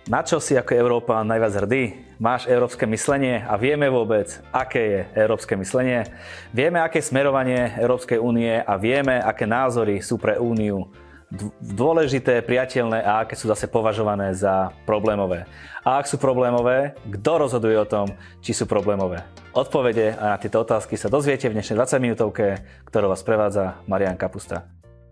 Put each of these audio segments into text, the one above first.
Na čo si ako Európa najviac hrdý? Máš európske myslenie a vieme vôbec, aké je európske myslenie? Vieme, aké je smerovanie Európskej únie a vieme, aké názory sú pre úniu dôležité, priateľné a aké sú zase považované za problémové. A ak sú problémové, kto rozhoduje o tom, či sú problémové? Odpovede a na tieto otázky sa dozviete v dnešnej 20-minútovke, ktorou vás prevádza Marián Kapusta.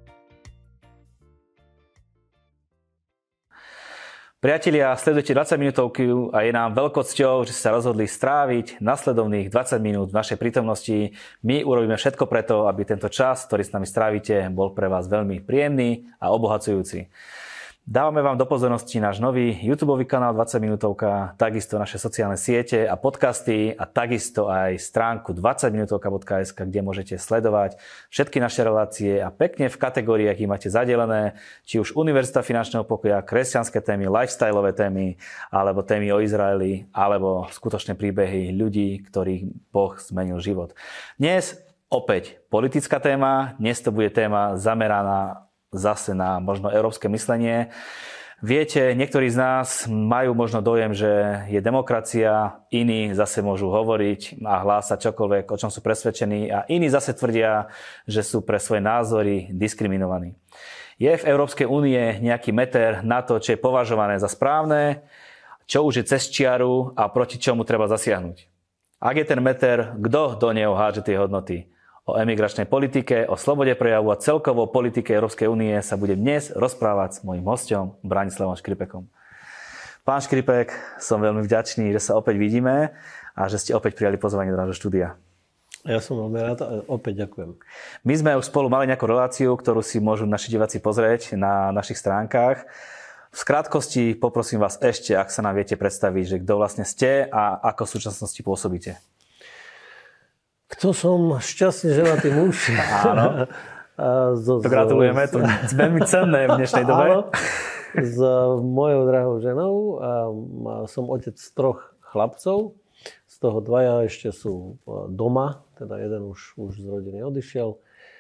Priatelia, sledujete 20-minútovku a je nám veľkou cťou, že ste sa rozhodli stráviť nasledovných 20 minút v našej prítomnosti. My urobíme všetko preto, aby tento čas, ktorý s nami strávite, bol pre vás veľmi príjemný a obohacujúci. Dávame vám do pozornosti náš nový YouTubeový kanál 20-minútovka, takisto naše sociálne siete a podcasty a takisto aj stránku 20minutovka.sk, kde môžete sledovať všetky naše relácie a pekne v kategóriách ich máte zadelené, či už Univerzita finančného pokoja, kresťanské témy, lifestyleové témy, alebo témy o Izraeli, alebo skutočné príbehy ľudí, ktorých Boh zmenil život. Dnes opäť politická téma, dnes to bude téma zameraná zase na možno európske myslenie. Viete, niektorí z nás majú možno dojem, že je demokracia, iní zase môžu hovoriť a hlásať čokoľvek, o čom sú presvedčení a iní zase tvrdia, že sú pre svoje názory diskriminovaní. Je v Európskej únie nejaký meter na to, čo je považované za správne, čo už je cez čiaru a proti čomu treba zasiahnuť? Ak je ten meter, kto do neho hádže tie hodnoty? O emigračnej politike, o slobode prejavu a celkovo politike Európskej únie sa budem dnes rozprávať s mojím hosťom Branislavom Škripekom. Pán Škripek, som veľmi vďačný, že sa opäť vidíme a že ste opäť prijali pozvanie do nášho štúdia. Ja som veľmi rád a opäť ďakujem. My sme už spolu mali nejakú reláciu, ktorú si môžu naši diváci pozrieť na našich stránkach. V skrátkosti poprosím vás ešte, ak sa nám viete predstaviť, že kto vlastne ste a ako v súčasnosti pôsobíte. Kto som šťastne ženatý muž. Áno. To gratulujeme, to je veľmi cenné v dnešnej dobe. Áno, s mojou drahou ženou. Som otec 3 chlapcov, z toho 2 ešte sú doma, teda jeden už z rodiny odišiel.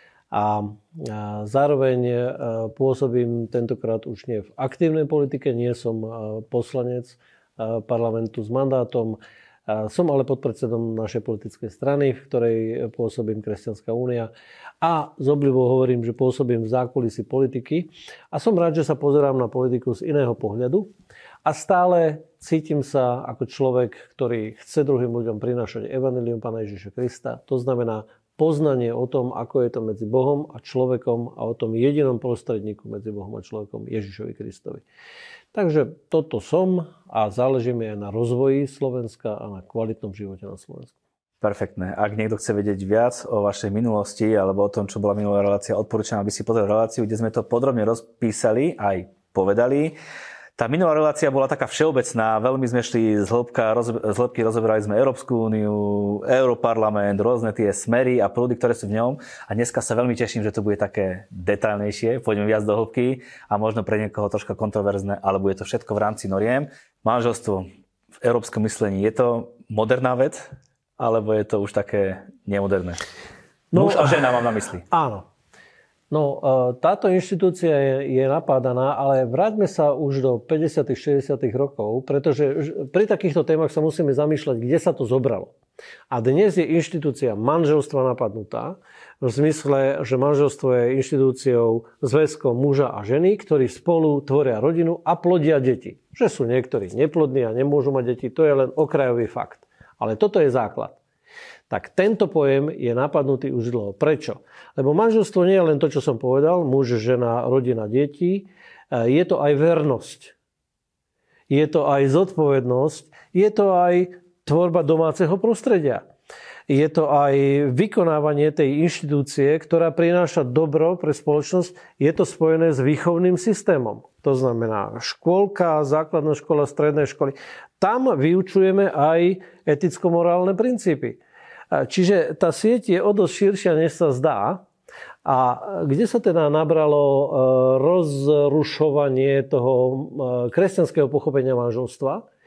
A zároveň pôsobím tentokrát už nie v aktívnej politike, nie som poslanec parlamentu s mandátom. Som ale podpredsedom našej politickej strany, v ktorej pôsobím Kresťanská únia a z obľubou hovorím, že pôsobím v zákulisí politiky a som rád, že sa pozerám na politiku z iného pohľadu a stále cítim sa ako človek, ktorý chce druhým ľuďom prinášať evanjelium Pána Ježiša Krista. To znamená poznanie o tom, ako je to medzi Bohom a človekom a o tom jedinom prostredníku medzi Bohom a človekom Ježišovi Kristovi. Takže toto som a záleží mi aj na rozvoji Slovenska a na kvalitnom živote na Slovensku. Perfektné. Ak niekto chce vedieť viac o vašej minulosti alebo o tom, čo bola minulá relácia, odporúčam, aby si pozrel reláciu, kde sme to podrobne rozpísali aj povedali. Tá minulá relácia bola taká všeobecná, veľmi sme šli z hĺbky, rozoberali sme Európsku úniu, Europarlament, rôzne tie smery a prúdy, ktoré sú v ňom. A dneska sa veľmi teším, že to bude také detailnejšie, pôjdeme viac do hĺbky a možno pre niekoho troška kontroverzné, ale bude to všetko v rámci noriem. Manželstvo v európskom myslení, je to moderná vec, alebo je to už také nemoderné? Muž a žena mám na mysli. Áno. No, táto inštitúcia je napádaná, ale vráťme sa už do 50. 60. rokov, pretože pri takýchto témach sa musíme zamýšľať, kde sa to zobralo. A dnes je inštitúcia manželstva napadnutá, v zmysle, že manželstvo je inštitúciou zväzkom muža a ženy, ktorí spolu tvoria rodinu a plodia deti. Že sú niektorí neplodní a nemôžu mať deti, to je len okrajový fakt. Ale toto je základ. Tak tento pojem je napadnutý už dlho. Prečo? Lebo manželstvo nie je len to, čo som povedal, muž, žena, rodina, deti. Je to aj vernosť. Je to aj zodpovednosť. Je to aj tvorba domáceho prostredia. Je to aj vykonávanie tej inštitúcie, ktorá prináša dobro pre spoločnosť. Je to spojené s výchovným systémom. To znamená škôlka, základná škola, stredné školy. Tam vyučujeme aj eticko-morálne princípy. Čiže tá sieť je o dosť širšia, než sa zdá. A kde sa teda nabralo rozrušovanie toho kresťanského pochopenia manželstva?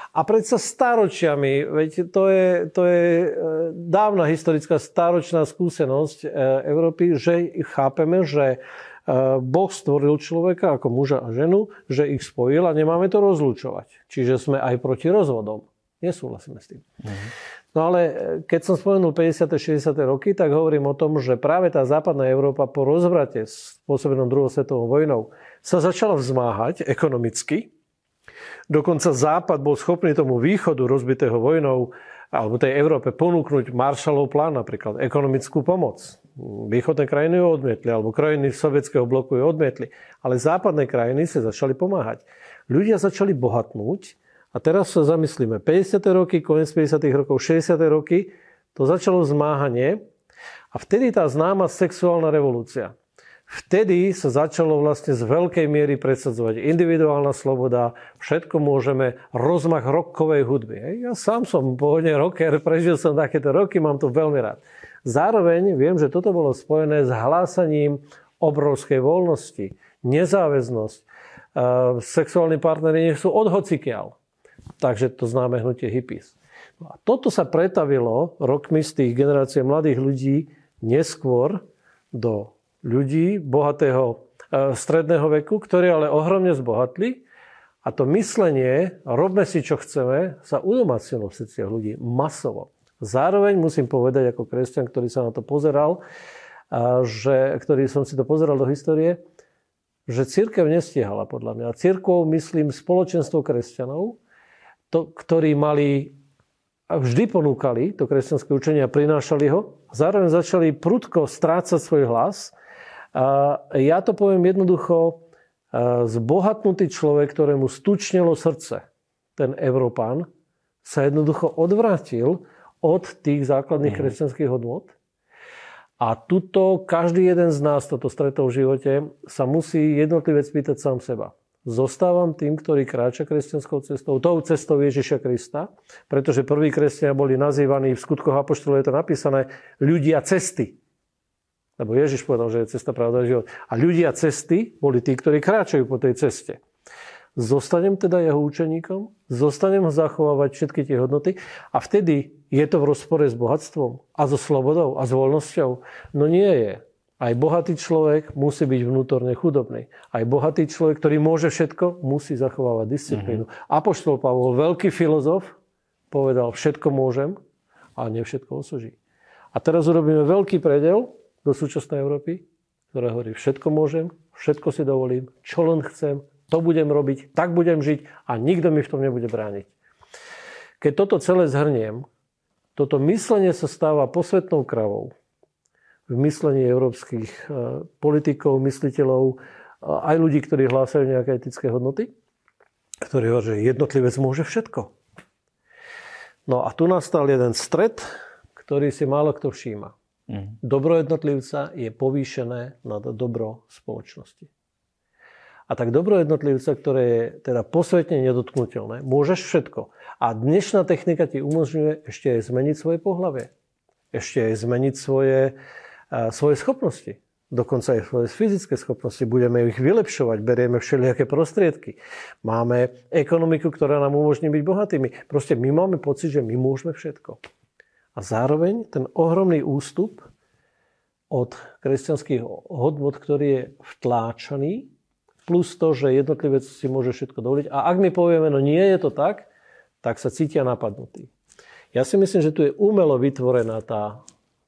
A predsa stáročiami, veď to je dávna historická stáročná skúsenosť Európy, že chápeme, že Boh stvoril človeka ako muža a ženu, že ich spojil a nemáme to rozlúčovať. Čiže sme aj proti rozvodom. Nesúhlasíme s tým. No ale keď som spomenul 50. 60. roky, tak hovorím o tom, že práve tá západná Európa po rozvrate spôsobenom druhou svetovou vojnou sa začala vzmáhať ekonomicky. Dokonca Západ bol schopný tomu východu rozbitého vojnou alebo tej Európe ponúknuť Marshallov plán, napríklad ekonomickú pomoc. Východné krajiny ju odmietli, alebo krajiny sovietskeho bloku ju odmietli. Ale západné krajiny sa začali pomáhať. Ľudia začali bohatnúť a teraz sa zamyslíme. 50. roky, koniec 50. rokov, 60. roky, to začalo zmáhanie a vtedy tá známa sexuálna revolúcia. Vtedy sa začalo vlastne z veľkej miery presadzovať individuálna sloboda, všetko môžeme, rozmach rockovej hudby. Ja sám som pôvodne rocker, prežil som takéto roky, mám to veľmi rád. Zároveň viem, že toto bolo spojené s hlásaním obrovskej voľnosti, nezáväznosť. Sexuálni partneri nech sú od hocikiaľ. Takže to známe hnutie hippies. No a toto sa pretavilo rokmi z tých generácií mladých ľudí neskôr do ľudí bohatého stredného veku, ktorí ale ohromne zbohatli a to myslenie, robme si čo chceme, sa udomácnilo v srdciach ľudí masovo. Zároveň musím povedať ako kresťan, ktorý sa na to pozeral, ktorý som si to pozeral do histórie, že cirkev nestiehala podľa mňa. Cirkvou myslím spoločenstvo kresťanov, ktorí mali a vždy ponúkali to kresťanské učenie a prinášali ho. Zároveň začali prudko strácať svoj hlas. A ja to poviem jednoducho, zbohatnutý človek, ktorému stučnelo srdce, ten Európán, sa jednoducho odvrátil od tých základných kresťanských hodnôt. A tuto každý jeden z nás toto stretol v živote, sa musí jednotlivec spýtať sám seba. Zostávam tým, ktorý kráča kresťanskou cestou, tou cestou Ježiša Krista, pretože prví kresťania boli nazývaní, v Skutkoch apoštolov je to napísané, ľudia cesty. Lebo Ježiš povedal, že je cesta, pravda a život. A ľudia cesty boli tí, ktorí kráčajú po tej ceste. Zostanem teda jeho učeníkom, zostanem ho zachovávať všetky tie hodnoty a vtedy je to v rozpore s bohatstvom a so slobodou a s voľnosťou. No nie je. Aj bohatý človek musí byť vnútorne chudobný. Aj bohatý človek, ktorý môže všetko, musí zachovávať disciplínu. Apoštol Pavol, veľký filozof, povedal, všetko môžem, ale nie všetko osoží. A teraz urobíme veľký predel do súčasnej Európy, ktorá hovorí, všetko môžem, všetko si dovolím, čo len chcem, to budem robiť, tak budem žiť a nikto mi v tom nebude brániť. Keď toto celé zhrniem, toto myslenie sa stáva posvätnou kravou v myslení európskych politikov, mysliteľov, aj ľudí, ktorí hlásajú nejaké etické hodnoty, ktorí hovoria, že jednotlivec môže všetko. No a tu nastal jeden stret, ktorý si málo kto všíma. Dobro jednotlivca je povýšené nad dobro spoločnosti. A tak dobro jednotlivca, ktoré je teda posvetne nedotknuteľné, môžeš všetko. A dnešná technika ti umožňuje ešte aj zmeniť svoje pohlavie. Ešte aj zmeniť svoje schopnosti. Dokonca aj svoje fyzické schopnosti. Budeme ich vylepšovať, berieme všelijaké prostriedky. Máme ekonomiku, ktorá nám umožní byť bohatými. Proste my máme pocit, že my môžeme všetko. A zároveň ten ohromný ústup od kresťanských hodnôt, ktorý je vtláčaný, plus to, že jednotlivec si môže všetko dovoliť. A ak my povieme, no nie je to tak, tak sa cítia napadnutí. Ja si myslím, že tu je umelo vytvorená tá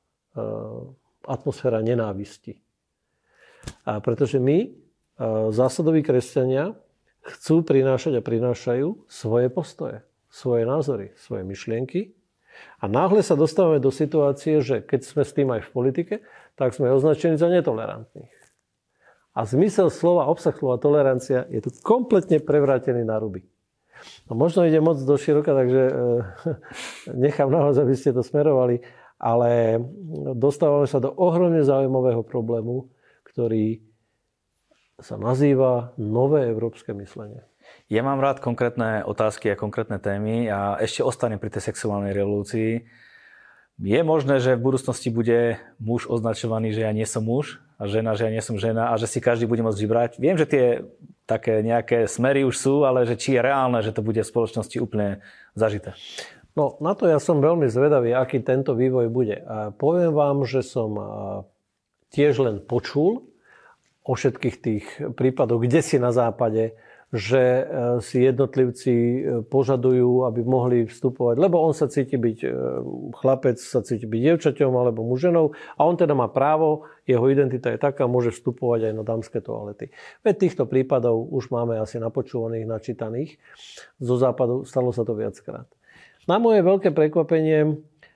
atmosféra nenávisti. A pretože my, zásadoví kresťania, chcú prinášať a prinášajú svoje postoje, svoje názory, svoje myšlienky. A náhle sa dostávame do situácie, že keď sme s tým aj v politike, tak sme označení za netolerantných. A zmysel slova, obsah slova tolerancia je tu kompletne prevrátený na ruby. No možno ide moc do široka, takže nechám na vás, aby ste to smerovali, ale dostávame sa do ohromne zaujímavého problému, ktorý sa nazýva nové európske myslenie. Ja mám rád konkrétne otázky a konkrétne témy a ešte ostanem pri tej sexuálnej revolúcii. Je možné, že v budúcnosti bude muž označovaný, že ja nie som muž a žena, že ja nie som žena a že si každý bude môcť vybrať. Viem, že také nejaké smery už sú, ale že či je reálne, že to bude v spoločnosti úplne zažité. No, na to ja som veľmi zvedavý, aký tento vývoj bude. A poviem vám, že som tiež len počul o všetkých tých prípadoch, kde si na západe, že si jednotlivci požadujú, aby mohli vstupovať, lebo on sa cíti byť, chlapec sa cíti byť dievčaťom alebo muženou a on teda má právo, jeho identita je taká, môže vstupovať aj na dámske toalety. Veď týchto prípadov už máme asi napočúvaných, načítaných. Zo západu stalo sa to viackrát. Na moje veľké prekvapenie,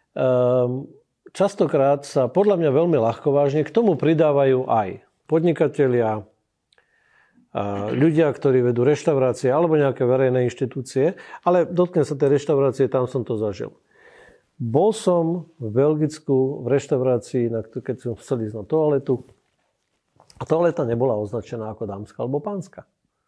častokrát sa podľa mňa veľmi ľahkovážne k tomu pridávajú aj podnikatelia, ľudia, ktorí vedú reštaurácie alebo nejaké verejné inštitúcie, ale dotknem sa tej reštaurácie, tam som to zažil. Bol som v Belgicku v reštaurácii, keď som chcel ísť na toaletu a toaleta nebola označená ako dámska alebo pánska.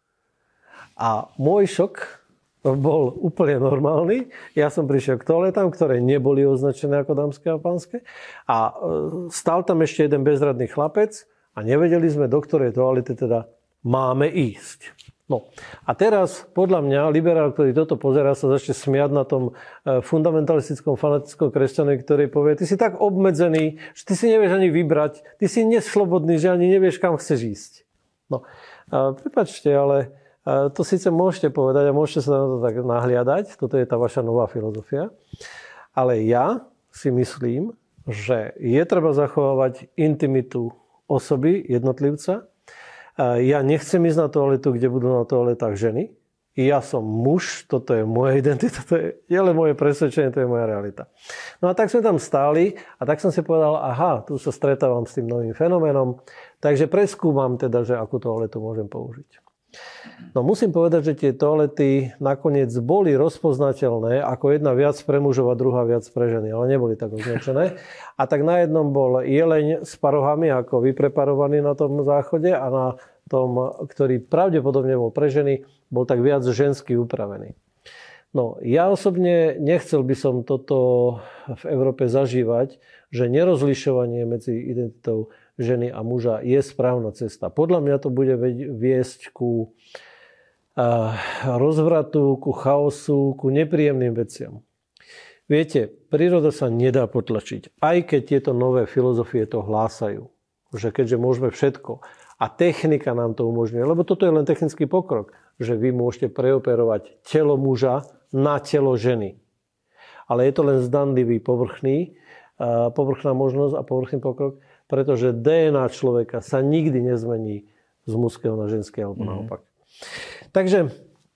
A môj šok bol úplne normálny. Ja som prišiel k toaletám, ktoré neboli označené ako dámske a pánske a stál tam ešte jeden bezradný chlapec a nevedeli sme, do ktorej toalety teda máme ísť. No a teraz, podľa mňa, liberál, ktorý toto pozerá, sa začne smiať na tom fundamentalistickom, fanatickom kresťanovi, ktorý povie, ty si tak obmedzený, že ty si nevieš ani vybrať, ty si neslobodný, že ani nevieš, kam chceš ísť. No, prepáčte, ale to síce môžete povedať a môžete sa na to tak nahliadať, toto je tá vaša nová filozofia, ale ja si myslím, že je treba zachovávať intimitu osoby, jednotlivca. Ja nechcem ísť na toaletu, kde budú na toaletách ženy. Ja som muž, toto je moja identita, to je len moje presvedčenie, to je moja realita. No a tak sme tam stáli a tak som si povedal, aha, tu sa stretávam s tým novým fenoménom, takže preskúmam teda, že akú toaletu môžem použiť. No musím povedať, že tie toalety nakoniec boli rozpoznateľné ako jedna viac pre mužov a druhá viac pre ženy, ale neboli tak označené. A tak na jednom bol jeleň s parohami ako vypreparovaný na tom záchode a na tom, ktorý pravdepodobne bol pre ženy, bol tak viac žensky upravený. No ja osobne nechcel by som toto v Európe zažívať, že nerozlišovanie medzi identitou ženy a muža je správna cesta. Podľa mňa to bude viesť ku rozvratu, ku chaosu, ku nepríjemným veciam. Viete, príroda sa nedá potlačiť, aj keď tieto nové filozofie to hlásajú. Že keďže môžeme všetko a technika nám to umožňuje, lebo toto je len technický pokrok, že vy môžete preoperovať telo muža na telo ženy. Ale je to len zdanlivý povrchná možnosť a povrchný pokrok, pretože DNA človeka sa nikdy nezmení z mužského na ženské alebo naopak. Takže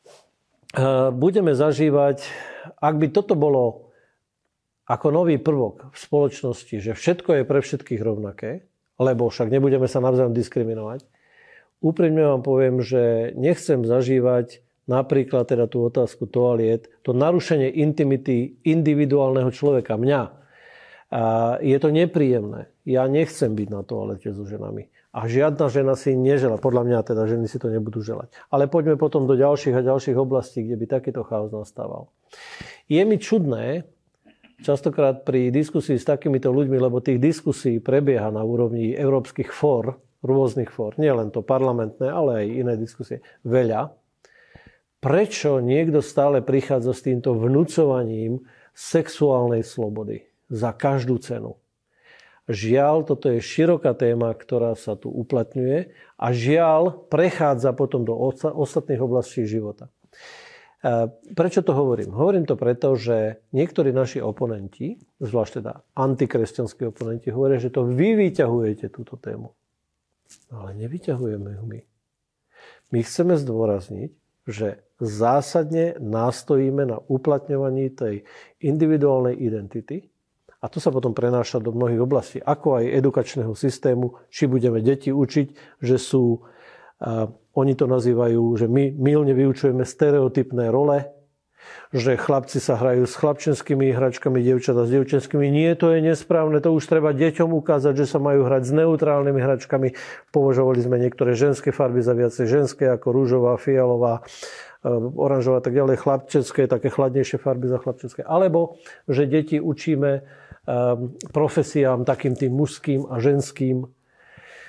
budeme zažívať, ak by toto bolo ako nový prvok v spoločnosti, že všetko je pre všetkých rovnaké, lebo však nebudeme sa navzájom diskriminovať, úprimne vám poviem, že nechcem zažívať napríklad teda tú otázku toaliet, to narušenie intimity individuálneho človeka, mňa. Je to nepríjemné. Ja nechcem byť na toalete so ženami. A žiadna žena si neželá. Podľa mňa teda ženy si to nebudú želať. Ale poďme potom do ďalších a ďalších oblastí, kde by takýto chaos nastával. Je mi čudné, častokrát pri diskusii s takýmito ľuďmi, lebo tých diskusí prebieha na úrovni európskych fór, rôznych fór, nie len to parlamentné, ale aj iné diskusie, veľa. Prečo niekto stále prichádza s týmto vnúcovaním sexuálnej slobody za každú cenu? Žiaľ, toto je široká téma, ktorá sa tu uplatňuje a žiaľ, prechádza potom do ostatných oblastí života. Prečo to hovorím? Hovorím to preto, že niektorí naši oponenti, zvlášť teda antikresťanskí oponenti, hovoria, že to vy vyťahujete túto tému. Ale nevyťahujeme ju my. My chceme zdôrazniť, že zásadne nástojíme na uplatňovaní tej individuálnej identity. A to sa potom prenáša do mnohých oblastí, ako aj edukačného systému, či budeme deti učiť, že sú, oni to nazývajú, že my mylne vyučujeme stereotypné role, že chlapci sa hrajú s chlapčenskými hračkami, dievčatá s dievčenskými. Nie, to je nesprávne, to už treba deťom ukázať, že sa majú hrať s neutrálnymi hračkami. Považovali sme niektoré ženské farby za viacej ženské, ako rúžová, fialová, oranžová, tak ďalej, chlapčenské, také chladnejšie farby za chlapčenské. Alebo, že deti učíme profesiám takým tým mužským a ženským.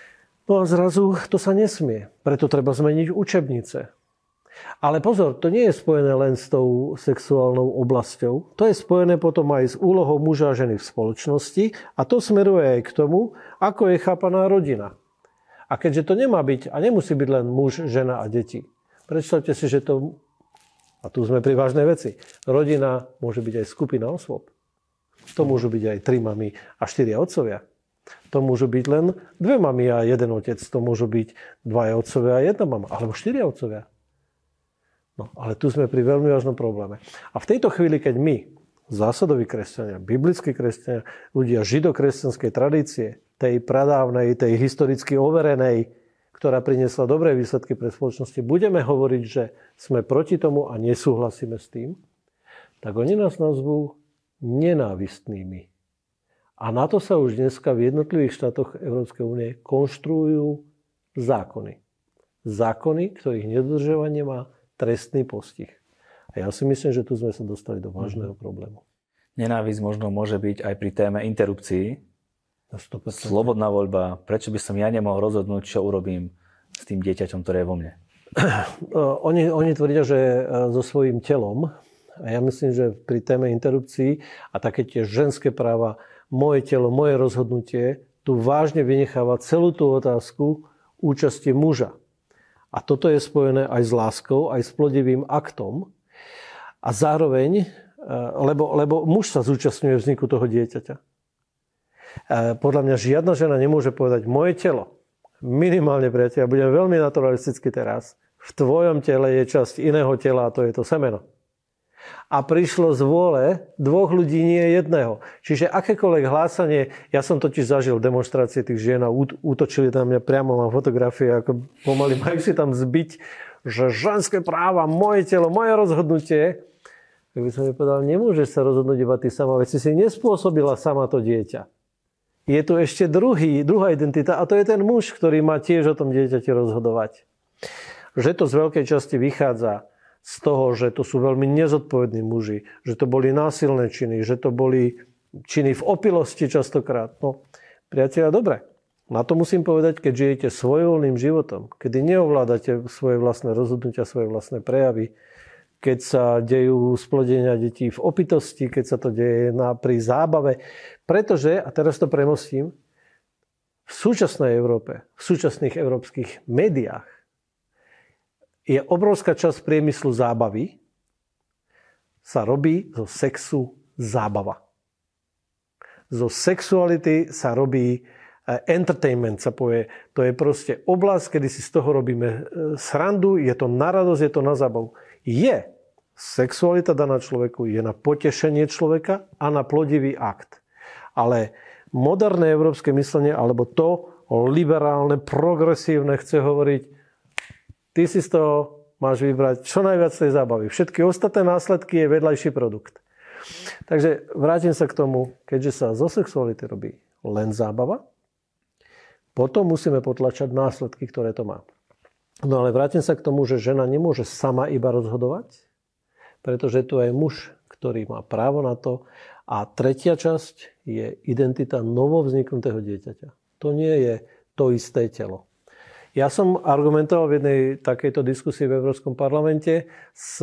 No a zrazu to sa nesmie. Preto treba zmeniť učebnice. Ale pozor, to nie je spojené len s tou sexuálnou oblasťou. To je spojené potom aj s úlohou muža a ženy v spoločnosti a to smeruje aj k tomu, ako je chápaná rodina. A keďže to nemá byť a nemusí byť len muž, žena a deti. Predstavte si, že to, a tu sme pri vážnej veci, rodina môže byť aj skupina osôb. To môžu byť aj 3 mamy a 4 otcovia. To môžu byť len 2 mamy a 1 otec. To môžu byť 2 otcovia a 1 mama. Alebo 4 otcovia. No, ale tu sme pri veľmi vážnom probléme. A v tejto chvíli, keď my, zásadoví kresťania, biblickí kresťania, ľudia židokresťanskej tradície, tej pradávnej, tej historicky overenej, ktorá priniesla dobré výsledky pre spoločnosti, budeme hovoriť, že sme proti tomu a nesúhlasíme s tým, tak oni nás nazvú nenávistnými. A na to sa už dneska v jednotlivých štátoch Európskej únie konštruujú zákony. Zákony, ktorých nedodržiavanie má trestný postih. A ja si myslím, že tu sme sa dostali do vážneho problému. Nenávisť možno môže byť aj pri téme interrupcií. 100%. Slobodná voľba. Prečo by som ja nemohol rozhodnúť, čo urobím s tým dieťaťom, ktoré je vo mne? Oni tvrdia, že so svojím telom, a ja myslím, že pri téme interrupcií a také tie ženské práva, moje telo, moje rozhodnutie, tu vážne vynecháva celú tú otázku účasti muža. A toto je spojené aj s láskou, aj s plodivým aktom. A zároveň, lebo muž sa zúčastňuje vzniku toho dieťaťa. Podľa mňa žiadna žena nemôže povedať, moje telo, minimálne, priateľ, budem veľmi naturalisticky teraz, v tvojom tele je časť iného tela a to je to semeno. A prišlo z vôle 2 ľudí, nie jedného. Čiže akékoľvek hlásanie, ja som totiž zažil demonstrácie tých žien a útočili na mňa priamo, mám fotografie, ako pomaly majú si tam zbiť, že ženské práva, moje telo, moje rozhodnutie. Tak by som mi povedal, nemôžeš sa rozhodnúť iba ty sama, veď si nespôsobila sama to dieťa. Je tu ešte druhá identita a to je ten muž, ktorý má tiež o tom dieťati rozhodovať. Že to z veľkej časti vychádza z toho, že to sú veľmi nezodpovední muži, že to boli násilné činy, že to boli činy v opilosti častokrát. No, priatelia, dobre. Na to musím povedať, keď žijete svojvoľným životom, kedy neovládate svoje vlastné rozhodnutia, svoje vlastné prejavy, keď sa dejú splodenia detí v opitosti, keď sa to deje pri zábave. Pretože, a teraz to premostím, v súčasnej Európe, v súčasných európskych médiách je obrovská časť priemyslu zábavy sa robí zo sexu zábava. Zo sexuality sa robí entertainment, sa povie. To je proste oblasť, kedy si z toho robíme srandu, je to na radosť, je to na zábavu. Sexualita daná človeku je na potešenie človeka a na plodivý akt. Ale moderné európske myslenie, alebo to liberálne, progresívne chce hovoriť, ty si z toho máš vybrať čo najviac tej zábavy. Všetky ostatné následky je vedľajší produkt. Takže vrátim sa k tomu, keďže sa zo sexuality robí len zábava, potom musíme potlačať následky, ktoré to má. No ale vrátim sa k tomu, že žena nemôže sama iba rozhodovať, pretože tu je muž, ktorý má právo na to. A tretia časť je identita novovzniknutého dieťaťa. To nie je to isté telo. Ja som argumentoval v jednej takejto diskusii v Európskom parlamente s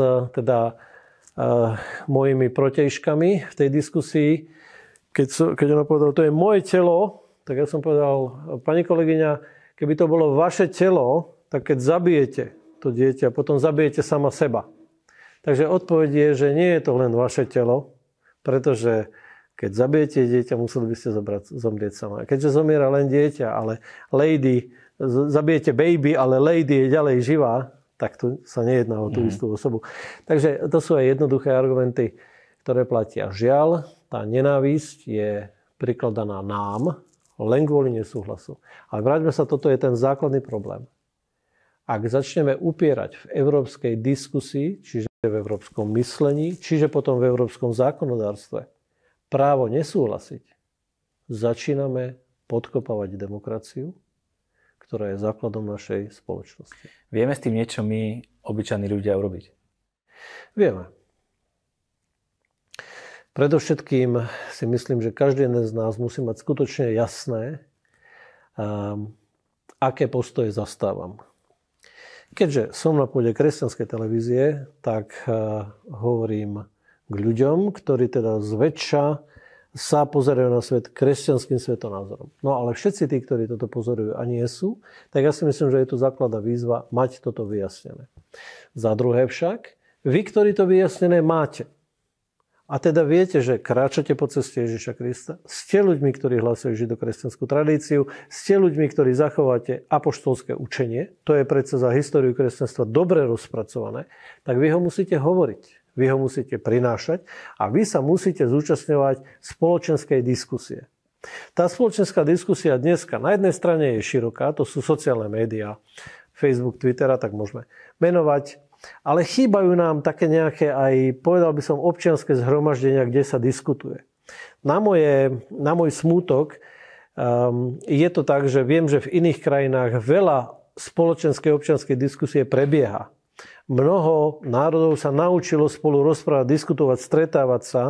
mojimi protižkami v tej diskusii. Keď ona povedala, to je moje telo, tak ja som povedal, pani kolegyňa, keby to bolo vaše telo, tak keď zabijete to dieťa, potom zabijete sama seba. Takže odpoveď je, že nie je to len vaše telo, pretože keď zabijete dieťa, museli by ste zomrieť sama. Keďže zomiera len dieťa, ale zabijete baby, ale lady je ďalej živá, tak tu sa nejedná o tú istú osobu. Takže to sú aj jednoduché argumenty, ktoré platia. Žiaľ, tá nenávisť je prikladaná nám len kvôli nesúhlasu. Ale vráťme sa, toto je ten základný problém. Ak začneme upierať v európskej diskusii, čiže v európskom myslení, čiže potom v európskom zákonodárstve, právo nesúhlasiť, začíname podkopávať demokraciu, ktorá je základom našej spoločnosti. Vieme s tým niečo my, obyčajní ľudia, urobiť? Vieme. Predovšetkým si myslím, že každý jeden z nás musí mať skutočne jasné, aké postoje zastávam. Keďže som na pôde kresťanskej televízie, tak hovorím k ľuďom, ktorí teda zväčša sa pozerajú na svet kresťanským svetonázorom. No ale všetci tí, ktorí toto pozorujú a nie sú, tak ja si myslím, že je tu základná výzva mať toto vyjasnené. Za druhé však, vy, ktorí to vyjasnené máte, a teda viete, že kráčate po ceste Ježiša Krista, ste ľuďmi, ktorí hlasujú židokresťanskú tradíciu, ste ľuďmi, ktorí zachováte apoštolské učenie, to je predsa za históriu kresťanstva dobre rozpracované, tak vy ho musíte hovoriť, vy ho musíte prinášať a vy sa musíte zúčastňovať spoločenskej diskusie. Tá spoločenská diskusia dneska na jednej strane je široká, to sú sociálne médiá, Facebook, Twitter, tak môžeme menovať. Ale chýbajú nám také nejaké aj, povedal by som, občianske zhromaždenia, kde sa diskutuje. Na môj smútok je to tak, že viem, že v iných krajinách veľa spoločenskej občianskej diskusie prebieha. Mnoho národov sa naučilo spolu rozprávať, diskutovať, stretávať sa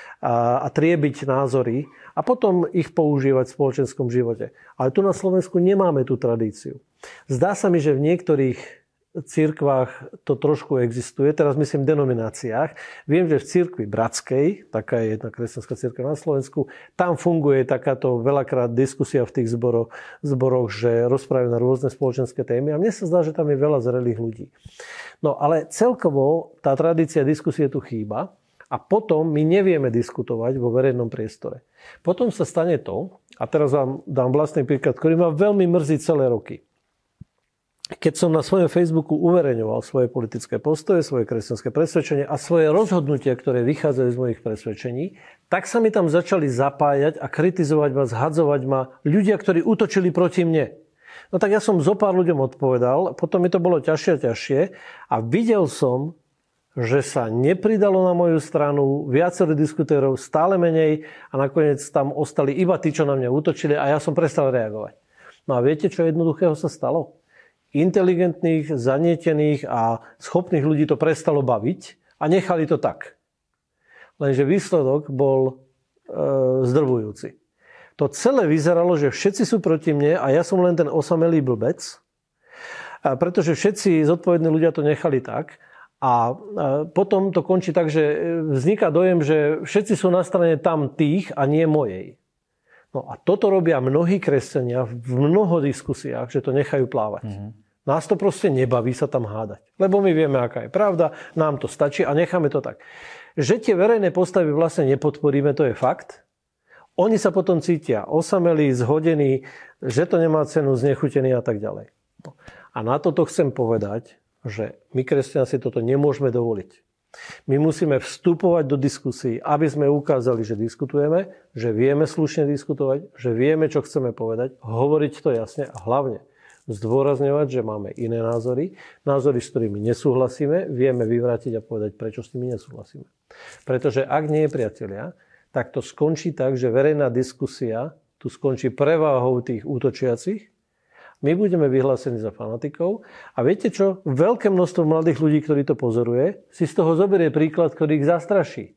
a triebiť názory a potom ich používať v spoločenskom živote. Ale tu na Slovensku nemáme tú tradíciu. Zdá sa mi, že v niektorých cirkvách to trošku existuje, teraz myslím v denomináciách. Viem, že v cirkvi bratskej, taká je jedna kresťanská cirkev na Slovensku, tam funguje takáto veľakrát diskusia v tých zboroch, že rozprávajú na rôzne spoločenské témy a mne sa zdá, že tam je veľa zrelých ľudí. No ale celkovo tá tradícia diskusie tu chýba a potom my nevieme diskutovať vo verejnom priestore. Potom sa stane to, a teraz vám dám vlastný príklad, ktorý ma veľmi mrzí celé roky. Keď som na svojom Facebooku uverejňoval svoje politické postoje, svoje kresťanské presvedčenie a svoje rozhodnutia, ktoré vychádzajú z mojich presvedčení, tak sa mi tam začali zapájať a kritizovať ma, zhadzovať ma ľudia, ktorí útočili proti mne. No tak ja som zo pár ľuďom odpovedal, potom mi to bolo ťažšie a ťažšie a videl som, že sa nepridalo na moju stranu viacero diskutérov, stále menej a nakoniec tam ostali iba tí, čo na mňa útočili a ja som prestal reagovať. No a viete, čo jednoduchého sa stalo? Inteligentných, zanietených a schopných ľudí to prestalo baviť a nechali to tak. Lenže výsledok bol zdrvujúci. To celé vyzeralo, že všetci sú proti mne a ja som len ten osamelý blbec, pretože všetci zodpovední ľudia to nechali tak a potom to končí tak, že vzniká dojem, že všetci sú na strane tam tých a nie mojej. No a toto robia mnohí kresťania v mnoho diskusiách, že to nechajú plávať. Nás to proste nebaví sa tam hádať. Lebo my vieme, aká je pravda, nám to stačí a necháme to tak. Že tie verejné postavy vlastne nepodporíme, to je fakt. Oni sa potom cítia osamelí, zhodení, že to nemá cenu, znechutení a tak ďalej. No. A na toto chcem povedať, že my kresťania si toto nemôžeme dovoliť. My musíme vstupovať do diskusí, aby sme ukázali, že diskutujeme, že vieme slušne diskutovať, že vieme, čo chceme povedať, hovoriť to jasne a hlavne zdôrazňovať, že máme iné názory, názory, s ktorými nesúhlasíme, vieme vyvrátiť a povedať, prečo s nimi nesúhlasíme. Pretože ak nie je priatelia, tak to skončí tak, že verejná diskusia tu skončí preváhou tých útočiacich. My budeme vyhlásení za fanatikov a viete čo? Veľké množstvo mladých ľudí, ktorí to pozoruje, si z toho zoberie príklad, ktorý ich zastraší.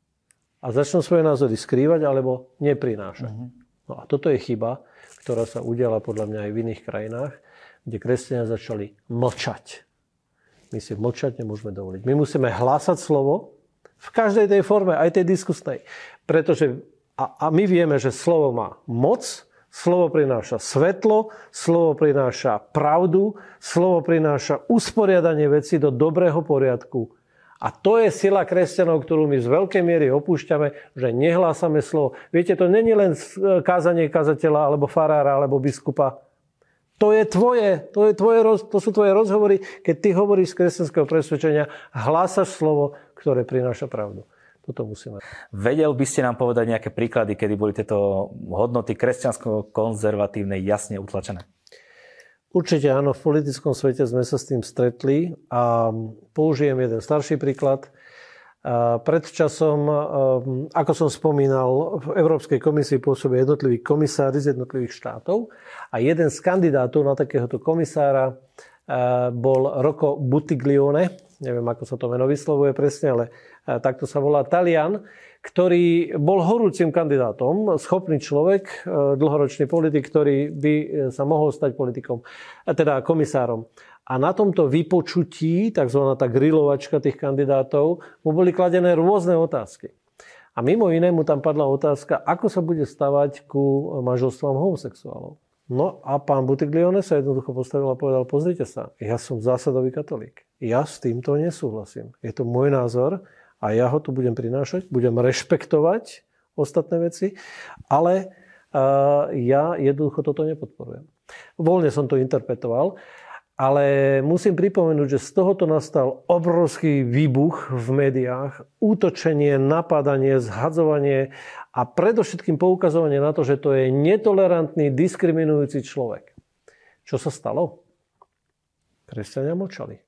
A začnú svoje názory skrývať alebo neprinášať. No a toto je chyba, ktorá sa udiala podľa mňa aj v iných krajinách, kde kresťania začali mlčať. My si mlčať nemôžeme dovoliť. My musíme hlásať slovo v každej tej forme, aj tej diskusnej. Pretože a my vieme, že slovo má moc. Slovo prináša svetlo, slovo prináša pravdu, slovo prináša usporiadanie veci do dobrého poriadku. A to je sila kresťanov, ktorú my z veľkej miery opúšťame, že nehlásame slovo. Viete, to není len kázanie kazateľa, alebo farára, alebo biskupa. To sú tvoje rozhovory, keď ty hovoríš z kresťanského presvedčenia, hlásaš slovo, ktoré prináša pravdu. Toto musíme. Vedel by ste nám povedať nejaké príklady, kedy boli tieto hodnoty kresťansko-konzervatívne jasne utlačené? Určite áno, v politickom svete sme sa s tým stretli a použijem jeden starší príklad. Pred časom, ako som spomínal, v Európskej komisii pôsobia jednotliví komisári z jednotlivých štátov a jeden z kandidátov na takéhoto komisára bol Rocco Buttiglione. Neviem, ako sa to meno vyslovuje presne, ale takto sa volá Talian, ktorý bol horúcim kandidátom, schopný človek, dlhoročný politik, ktorý by sa mohol stať politikom, teda komisárom. A na tomto vypočutí, takzvaná tá grilovačka tých kandidátov, mu boli kladené rôzne otázky. A mimo iné mu tam padla otázka, ako sa bude stavať ku manželstvám homosexuálov. No a pán Buttiglione sa jednoducho postavil a povedal, pozrite sa, ja som zásadový katolík. Ja s týmto nesúhlasím. Je to môj názor a ja ho tu budem prinášať, budem rešpektovať ostatné veci, ale ja jednoducho toto nepodporujem. Voľne som to interpretoval. Ale musím pripomenúť, že z tohoto nastal obrovský výbuch v médiách, útočenie, napádanie, zhadzovanie a predovšetkým poukazovanie na to, že to je netolerantný, diskriminujúci človek. Čo sa stalo? Kresťania mlčali.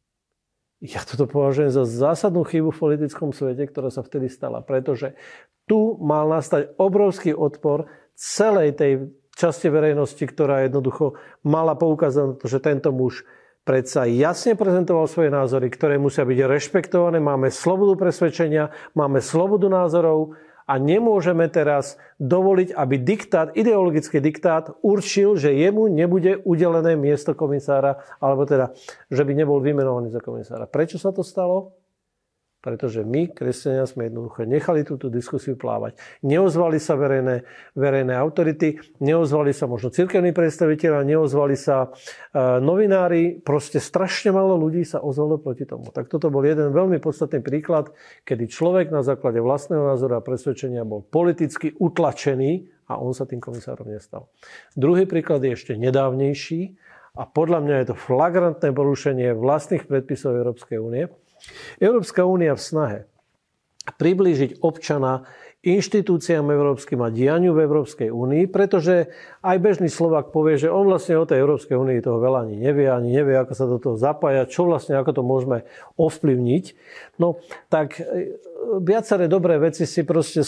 Ja toto považujem za zásadnú chybu v politickom svete, ktorá sa vtedy stala, pretože tu mal nastať obrovský odpor celej tej časti verejnosti, ktorá jednoducho mala poukázať na to, že tento muž predsa jasne prezentoval svoje názory, ktoré musia byť rešpektované. Máme slobodu presvedčenia, máme slobodu názorov a nemôžeme teraz dovoliť, aby ideologický diktát určil, že jemu nebude udelené miesto komisára, alebo teda, že by nebol vymenovaný za komisára. Prečo sa to stalo? Pretože my, kresťania, sme jednoducho nechali túto diskusiu plávať. Neozvali sa verejné autority, neozvali sa možno cirkevní predstavitelia, neozvali sa novinári. Proste strašne málo ľudí sa ozvalo proti tomu. Tak toto bol jeden veľmi podstatný príklad, kedy človek na základe vlastného názoru a presvedčenia bol politicky utlačený a on sa tým komisárom nestal. Druhý príklad je ešte nedávnejší a podľa mňa je to flagrantné porušenie vlastných predpisov Európskej únie. Európska únia v snahe priblížiť občana inštitúciám európskym a dianiu v Európskej únii, pretože aj bežný Slovák povie, že on vlastne o tej Európskej únii toho veľa ani nevie, ako sa do toho zapájať, čo vlastne, ako to môžeme ovplyvniť. No, tak viaceré dobré veci si proste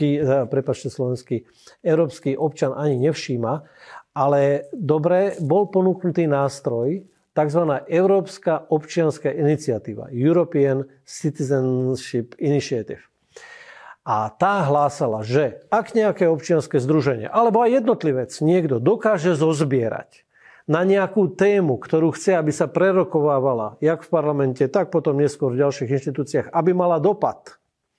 slovenský európsky občan ani nevšíma, ale dobre, bol ponúknutý nástroj, takzvaná Európska občianska iniciatíva, European Citizenship Initiative. A tá hlásala, že ak nejaké občianske združenie, alebo aj jednotlivec, niekto dokáže zozbierať na nejakú tému, ktorú chce, aby sa prerokovávala, jak v parlamente, tak potom neskôr v ďalších inštitúciách, aby mala dopad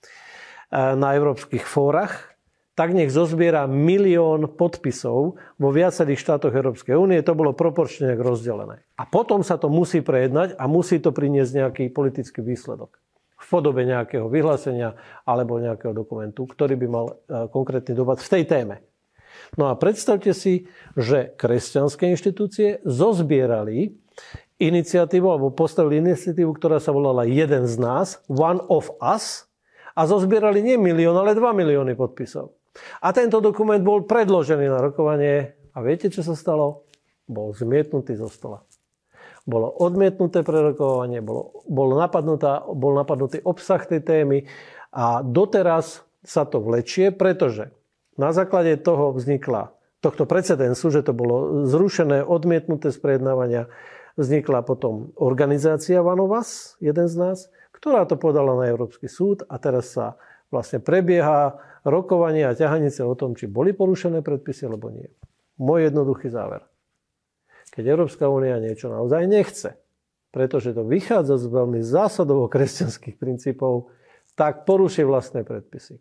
na európskych fórach, tak nech zozbiera 1 000 000 podpisov vo viacerých štátoch Európskej únie. To bolo proporčne rozdelené. A potom sa to musí prejednať a musí to priniesť nejaký politický výsledok v podobe nejakého vyhlásenia alebo nejakého dokumentu, ktorý by mal konkrétny dopad v tej téme. No a predstavte si, že kresťanské inštitúcie zozbierali iniciatívu alebo postavili iniciatívu, ktorá sa volala Jeden z nás, One of Us, a zozbierali nie 1 000 000, ale 2 milióny podpisov. A tento dokument bol predložený na rokovanie a viete, čo sa stalo? Bol zmietnutý zo stola. Bolo odmietnuté prerokovanie, bol napadnutý obsah tej témy a doteraz sa to vlečie, pretože na základe toho tohto precedensu, že to bolo zrušené, odmietnuté z prejednávania, vznikla potom organizácia One of Us, Jeden z nás, ktorá to podala na Európsky súd a teraz sa vlastne prebieha rokovanie a ťahanice o tom, či boli porušené predpisy, alebo nie. Môj jednoduchý záver. Keď Európska únia niečo naozaj nechce, pretože to vychádza z veľmi zásadovo kresťanských princípov, tak poruší vlastné predpisy.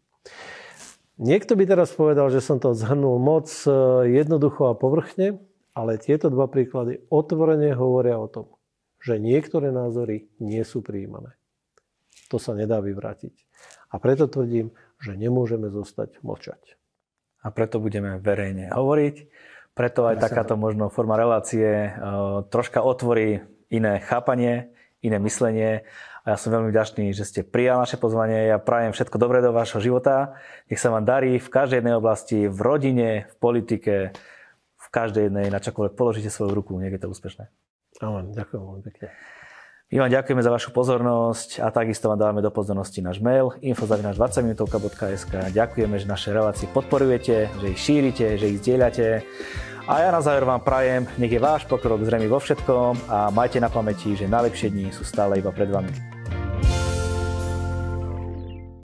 Niekto by teraz povedal, že som to zhrnul moc jednoducho a povrchne, ale tieto dva príklady otvorene hovoria o tom, že niektoré názory nie sú prijímané. To sa nedá vyvrátiť. A preto tvrdím, že nemôžeme zostať mlčať. A preto budeme verejne hovoriť. Preto aj takáto možno forma relácie troška otvorí iné chápanie, iné myslenie. A ja som veľmi vďačný, že ste prijali naše pozvanie. Ja prajem všetko dobré do vášho života. Nech sa vám darí v každej jednej oblasti, v rodine, v politike, v každej jednej, na čokoľvek položíte svoju ruku. Nech je to úspešné. Amen. Ďakujem veľmi pekne. My vám ďakujeme za vašu pozornosť a takisto vám dávame do pozornosti náš mail info@20minutovka.sk. Ďakujeme, že naše relácie podporujete, že ich šírite, že ich zdieľate. A ja na záver vám prajem, nech je váš pokrok zrejmý vo všetkom a majte na pamäti, že najlepšie dni sú stále iba pred vami.